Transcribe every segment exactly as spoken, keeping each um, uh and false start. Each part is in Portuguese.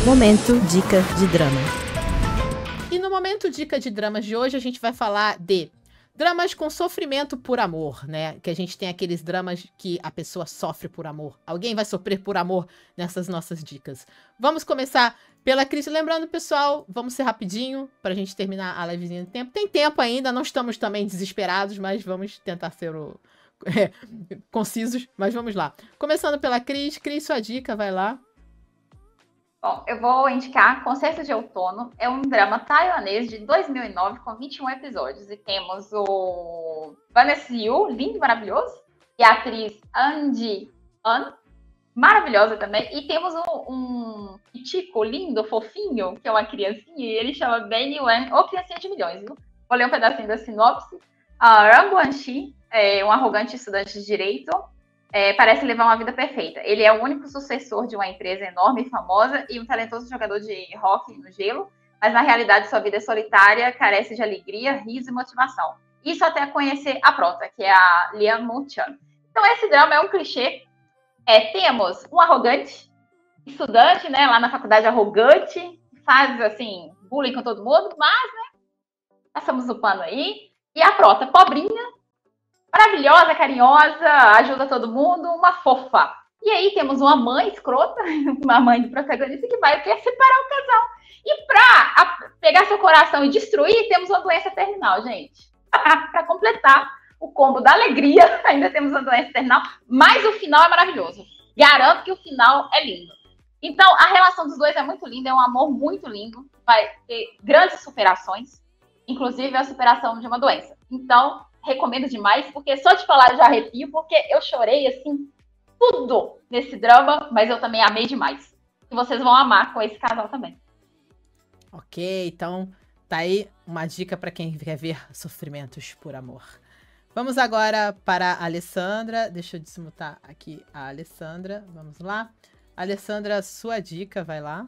Momento Dica de Drama. E no Momento Dica de Dramas de hoje a gente vai falar de dramas com sofrimento por amor, né? Que a gente tem aqueles dramas que a pessoa sofre por amor. Alguém vai sofrer por amor nessas nossas dicas. Vamos começar pela Cris. Lembrando, pessoal, vamos ser rapidinho pra gente terminar a livezinha de tempo. Tem tempo ainda, não estamos também desesperados, mas vamos tentar ser o... é, concisos, mas vamos lá. Começando pela Cris. Cris, sua dica, vai lá. Bom, eu vou indicar Concerto de Outono. É um drama taiwanês de dois mil e nove com vinte e um episódios. E temos o Vanessa Yu, lindo, maravilhoso. E a atriz Andy An, maravilhosa também. E temos um, um Chico lindo, fofinho, que é uma criancinha. E ele chama Benny Wan, ou Criancinha de Milhões, viu? Vou ler um pedacinho da sinopse. A Rang Guanxi é um arrogante estudante de Direito. É, parece levar uma vida perfeita. Ele é o único sucessor de uma empresa enorme e famosa e um talentoso jogador de hóquei no gelo, mas na realidade sua vida é solitária, carece de alegria, riso e motivação. Isso até conhecer a prota, que é a Lian Mo-chan. Então esse drama é um clichê. É, temos um arrogante, estudante, né, lá na faculdade arrogante, faz assim, bullying com todo mundo, mas, né, passamos o pano aí. E a prota, pobrinha, maravilhosa, carinhosa, ajuda todo mundo, uma fofa. E aí temos uma mãe escrota, uma mãe do protagonista que vai querer separar o casal. E pra pegar seu coração e destruir, temos uma doença terminal, gente. Pra completar o combo da alegria, ainda temos uma doença terminal, mas o final é maravilhoso. Garanto que o final é lindo. Então, a relação dos dois é muito linda, é um amor muito lindo, vai ter grandes superações, inclusive a superação de uma doença. Então, recomendo demais, porque só de falar eu já arrepio, porque eu chorei, assim, tudo nesse drama, mas eu também amei demais. E vocês vão amar com esse casal também. Ok, então tá aí uma dica para quem quer ver sofrimentos por amor. Vamos agora para a Alessandra. Deixa eu desmutar aqui a Alessandra. Vamos lá. Alessandra, sua dica, vai lá.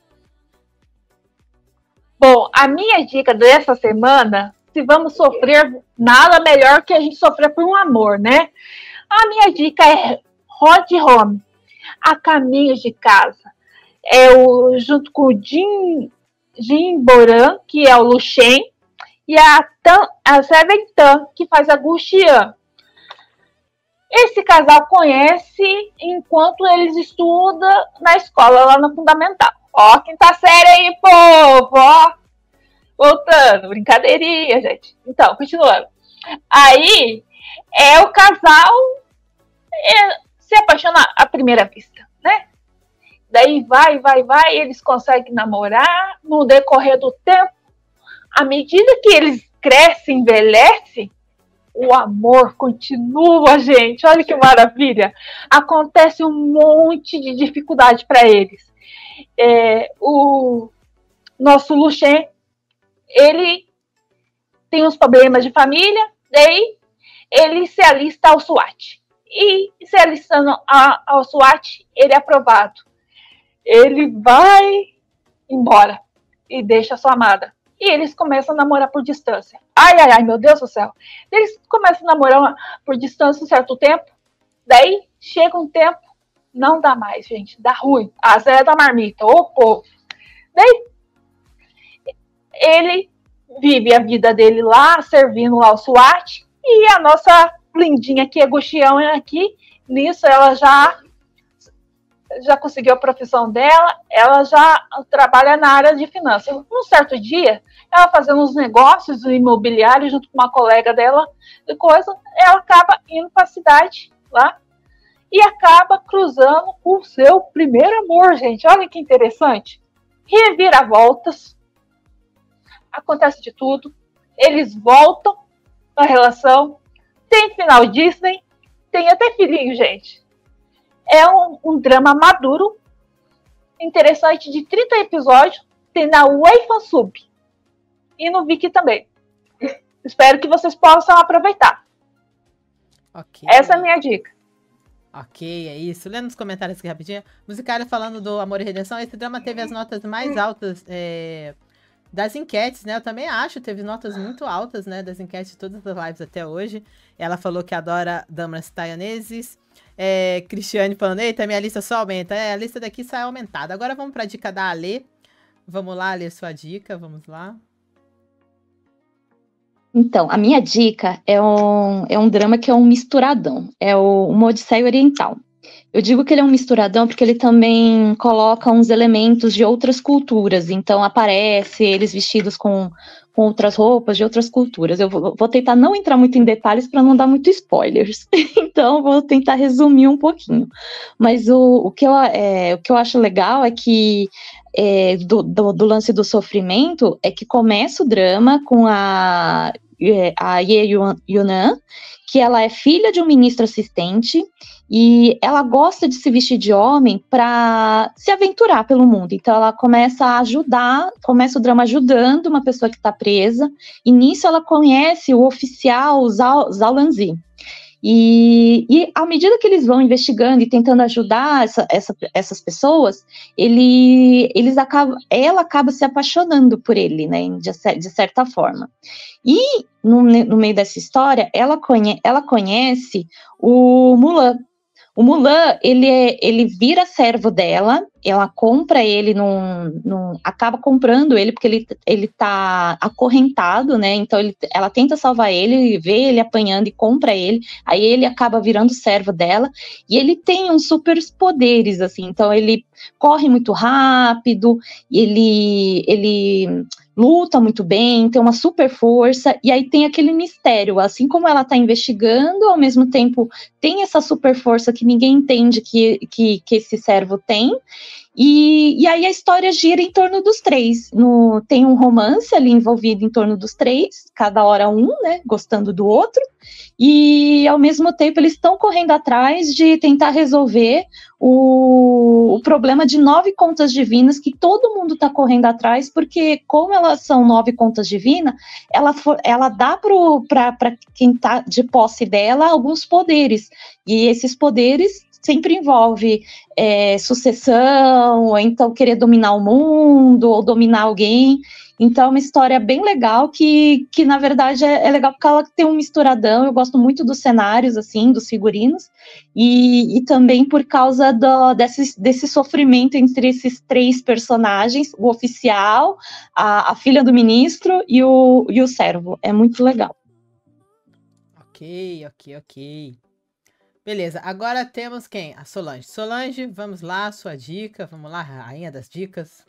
Bom, a minha dica dessa semana... Se vamos sofrer, nada melhor que a gente sofrer por um amor, né? A minha dica é Road Home, A Caminho de Casa. É o, junto com o Jin, Jin Boran, que é o Lu Shen, e a, Tan, a Seven Tan, que faz a Gu Xian. Esse casal conhece enquanto eles estudam na escola, lá na Fundamental. Ó, quinta série aí, povo, ó. Voltando, brincadeirinha, gente. Então, continuando. Aí, é o casal é, se apaixonar à primeira vista, né? Daí vai, vai, vai, eles conseguem namorar. No decorrer do tempo, à medida que eles crescem, envelhecem, o amor continua, gente. Olha que maravilha. Acontece um monte de dificuldade para eles. É, o nosso Lu Shen, ele tem uns problemas de família, daí ele se alista ao SWAT. E se alistando a, ao SWAT, ele é aprovado. Ele vai embora e deixa a sua amada. E eles começam a namorar por distância. Ai, ai, ai, meu Deus do céu. Eles começam a namorar por distância um certo tempo, daí chega um tempo, não dá mais, gente, dá ruim. A Zé da marmita, ô povo. Daí ele vive a vida dele lá, servindo lá o SWAT, e a nossa lindinha aqui, a Guxião, aqui, nisso ela já, já conseguiu a profissão dela, ela já trabalha na área de finanças. Um certo dia, ela fazendo uns negócios imobiliários junto com uma colega dela, de coisa, ela acaba indo para a cidade lá, e acaba cruzando com o seu primeiro amor, gente. Olha que interessante. Reviravoltas. Acontece de tudo, eles voltam na relação, tem final Disney, tem até filhinho, gente. É um, um drama maduro, interessante, de trinta episódios, tem na Waifansub e no Viki também. Espero que vocês possam aproveitar. Okay. Essa é a minha dica. Ok, é isso. Lendo os comentários aqui rapidinho. Musicário falando do Amor e Redenção, esse drama teve as notas mais altas... É... das enquetes, né? Eu também acho, teve notas muito altas, né? Das enquetes de todas as lives até hoje. Ela falou que adora dramas taiwaneses. É, Cristiane falando, eita, minha lista só aumenta. É, a lista daqui sai aumentada. Agora vamos pra dica da Ale. Vamos lá, ler sua dica, vamos lá. Então, a minha dica é um, é um drama que é um misturadão. É o, uma Odisseia Oriental. Eu digo que ele é um misturadão porque ele também coloca uns elementos de outras culturas. Então, aparece eles vestidos com, com outras roupas de outras culturas. Eu vou, vou tentar não entrar muito em detalhes para não dar muito spoilers. Então, vou tentar resumir um pouquinho. Mas o, o, que, eu, é, o que eu acho legal é que É, do, do, do lance do sofrimento é que começa o drama com a, a Ye Yunan, que ela é filha de um ministro assistente e ela gosta de se vestir de homem para se aventurar pelo mundo. Então ela começa a ajudar, começa o drama ajudando uma pessoa que está presa, e nisso ela conhece o oficial Zhao, Zhao Lanzi. E, e à medida que eles vão investigando e tentando ajudar essa, essa, essas pessoas, ele, eles acabam, ela acaba se apaixonando por ele, né, de, de certa forma. E no, no meio dessa história, ela, conhe, ela conhece o Mulan. O Mulan, ele, é, ele vira servo dela, ela compra ele, num, num, acaba comprando ele porque ele, ele tá acorrentado, né, então ele, ela tenta salvar ele, vê ele apanhando e compra ele, aí ele acaba virando servo dela, e ele tem uns super poderes, assim, então ele corre muito rápido, ele, ele luta muito bem, tem uma super força, e aí tem aquele mistério, assim como ela tá investigando, ao mesmo tempo tem essa super força que ninguém entende que, que, que esse servo tem, e, e aí a história gira em torno dos três. No, tem um romance ali envolvido em torno dos três, cada hora um, né, gostando do outro, e ao mesmo tempo eles estão correndo atrás de tentar resolver o, o problema de nove contas divinas que todo mundo está correndo atrás, porque como elas são nove contas divinas, ela, for, ela dá para quem está de posse dela alguns poderes, e esses poderes sempre envolve é, sucessão, ou então querer dominar o mundo, ou dominar alguém. Então é uma história bem legal, que, que na verdade é, é legal porque ela tem um misturadão. Eu gosto muito dos cenários, assim, dos figurinos, e, e também por causa do, desse, desse sofrimento entre esses três personagens, o oficial, a, a filha do ministro e o, e o servo. É muito legal. Ok, ok, ok. Beleza, agora temos quem? A Solange. Solange, vamos lá, sua dica. Vamos lá, rainha das dicas.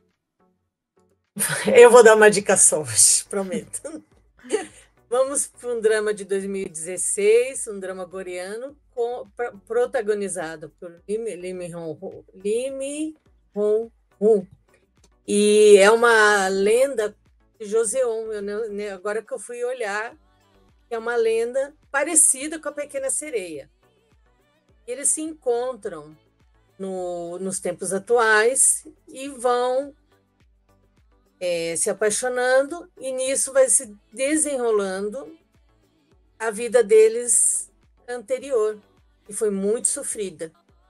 Eu vou dar uma dica só hoje, prometo. Vamos para um drama de dois mil e dezesseis, um drama coreano, com, pra, protagonizado por Lim, Lim Hong Lim Hong Hun. E é uma lenda de Joseon. Eu, agora que eu fui olhar, é uma lenda parecida com a Pequena Sereia. Eles se encontram no, nos tempos atuais e vão é, se apaixonando, e nisso vai se desenrolando a vida deles anterior, que foi muito sofrida.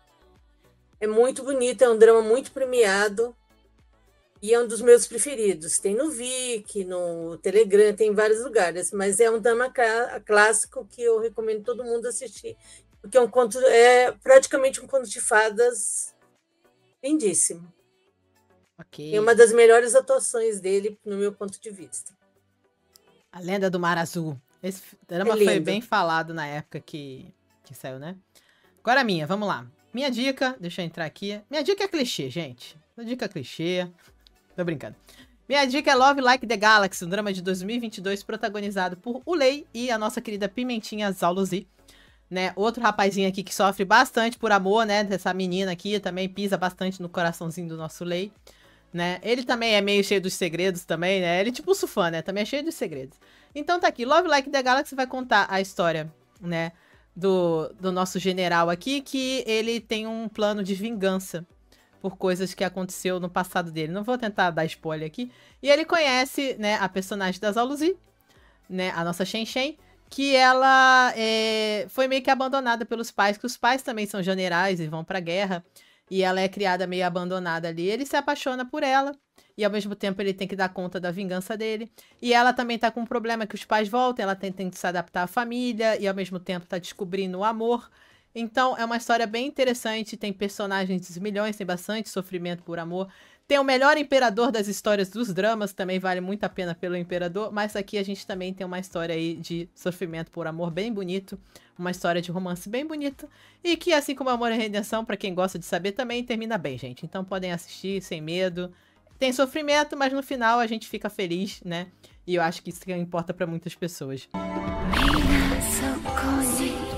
É muito bonito, é um drama muito premiado e é um dos meus preferidos. Tem no Viki, no Telegram, tem em vários lugares, mas é um drama clássico que eu recomendo todo mundo assistir, porque é um conto, é praticamente um conto de fadas lindíssimo. Ok. É uma das melhores atuações dele, no meu ponto de vista. A Lenda do Mar Azul. Esse drama É foi lindo. bem falado na época que, que saiu, né? Agora a minha, vamos lá. Minha dica, deixa eu entrar aqui. Minha dica é clichê, gente. Minha dica é clichê. Tô brincando. Minha dica é Love Like the Galaxy, um drama de dois mil e vinte e dois protagonizado por Ulei e a nossa querida Pimentinha Zhao Luzi. Né, outro rapazinho aqui que sofre bastante por amor, né? Essa menina aqui também pisa bastante no coraçãozinho do nosso Lei, né? Ele também é meio cheio dos segredos também, né? Ele é tipo o Sufã, né? Também é cheio dos segredos. Então tá aqui, Love Like the Galaxy vai contar a história, né? Do, do nosso general aqui, que ele tem um plano de vingança por coisas que aconteceu no passado dele. Não vou tentar dar spoiler aqui. E ele conhece, né, a personagem da Zhao Luzi, né? A nossa Shen Shen, que ela é, foi meio que abandonada pelos pais, que os pais também são generais e vão pra guerra, e ela é criada meio abandonada ali. Ele se apaixona por ela, e ao mesmo tempo ele tem que dar conta da vingança dele. E ela também tá com um problema que os pais voltam, ela tem, tem que se adaptar à família, e ao mesmo tempo tá descobrindo o amor. Então, é uma história bem interessante, tem personagens milhões, tem bastante sofrimento por amor. Tem o melhor imperador das histórias dos dramas, também vale muito a pena pelo imperador, mas aqui a gente também tem uma história aí de sofrimento por amor bem bonito, uma história de romance bem bonita, e que, assim como Amor e Redenção, pra quem gosta de saber, também termina bem, gente. Então podem assistir sem medo. Tem sofrimento, mas no final a gente fica feliz, né? E eu acho que isso que importa pra muitas pessoas. そこに